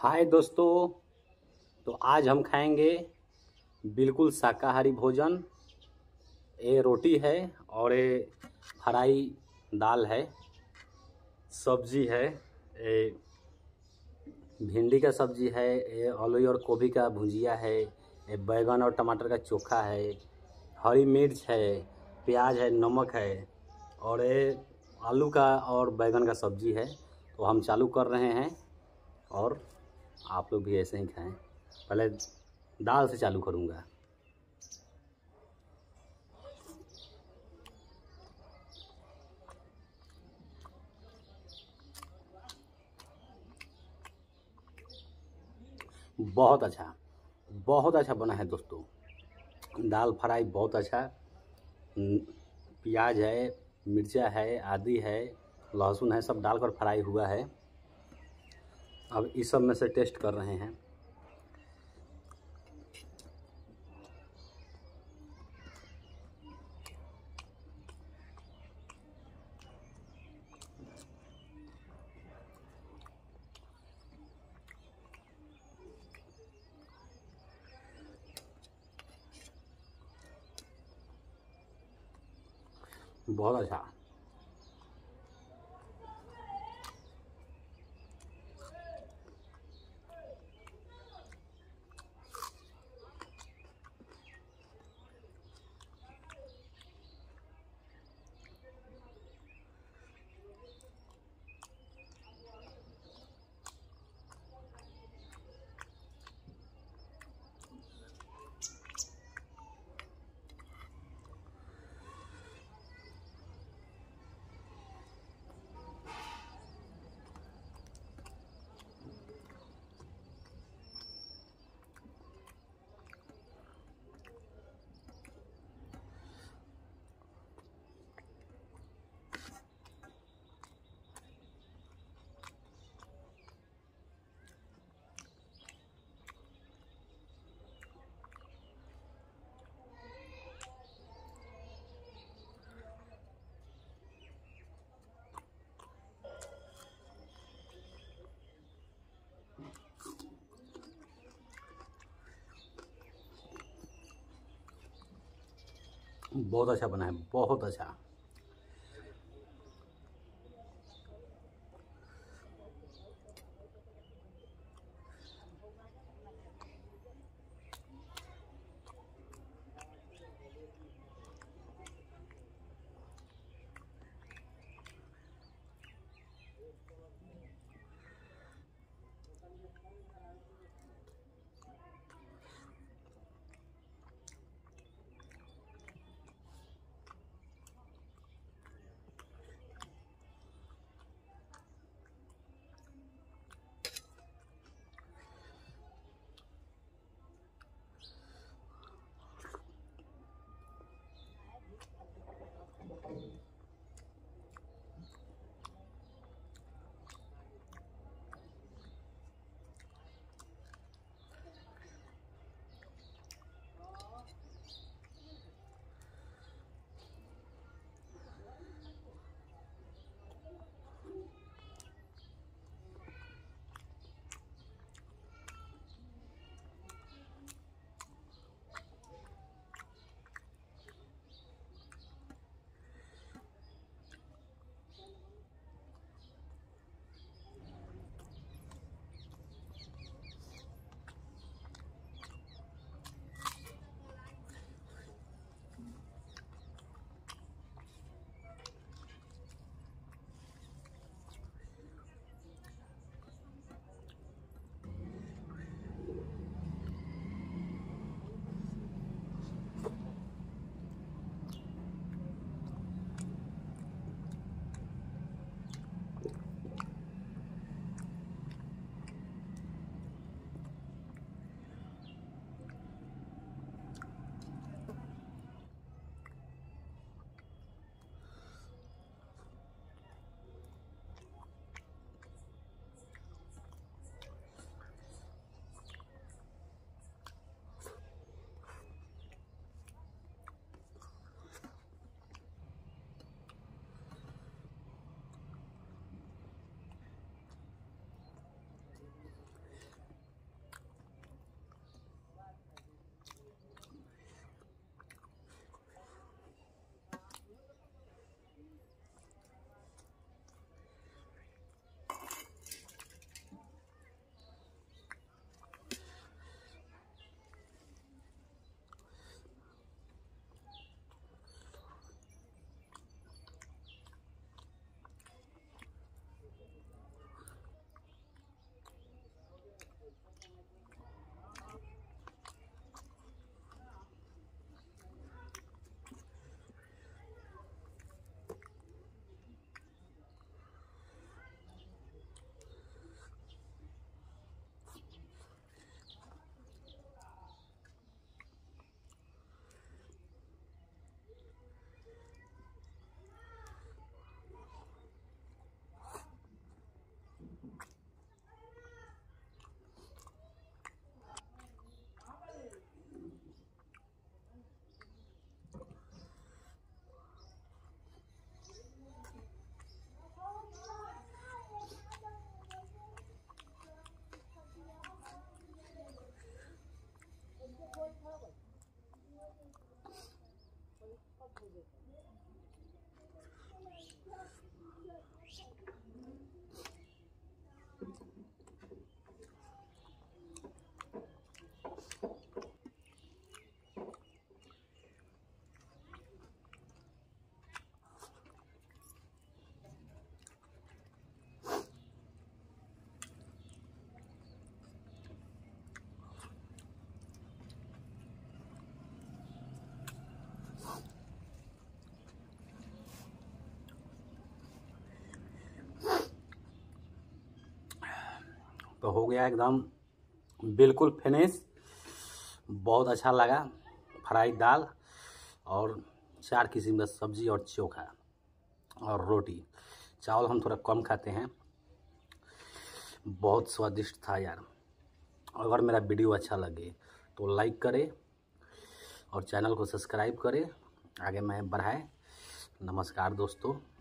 हाय दोस्तों। तो आज हम खाएंगे बिल्कुल शाकाहारी भोजन। ये रोटी है और ये फ्राई दाल है, सब्जी है, ये भिंडी का सब्जी है, ये आलू और गोभी का भुजिया है, ये बैगन और टमाटर का चोखा है, हरी मिर्च है, प्याज है, नमक है और ये आलू का और बैगन का सब्जी है। तो हम चालू कर रहे हैं और आप लोग भी ऐसे ही खाएं। पहले दाल से चालू करूँगा। बहुत अच्छा बना है दोस्तों। दाल फ्राई बहुत अच्छा। न- प्याज है, मिर्चा है, आदि है, लहसुन है, सब डालकर फ्राई हुआ है। अब इस सब में से टेस्ट कर रहे हैं। बहुत अच्छा। बहुत अच्छा बना है, बहुत अच्छा। तो हो गया एकदम बिल्कुल फिनिश। बहुत अच्छा लगा। फ्राई दाल और 4 किस्म का सब्जी और चोखा और रोटी। चावल हम थोड़ा कम खाते हैं। बहुत स्वादिष्ट था यार। अगर मेरा वीडियो अच्छा लगे तो लाइक करें और चैनल को सब्सक्राइब करें, आगे मैं बढ़ाएं। नमस्कार दोस्तों।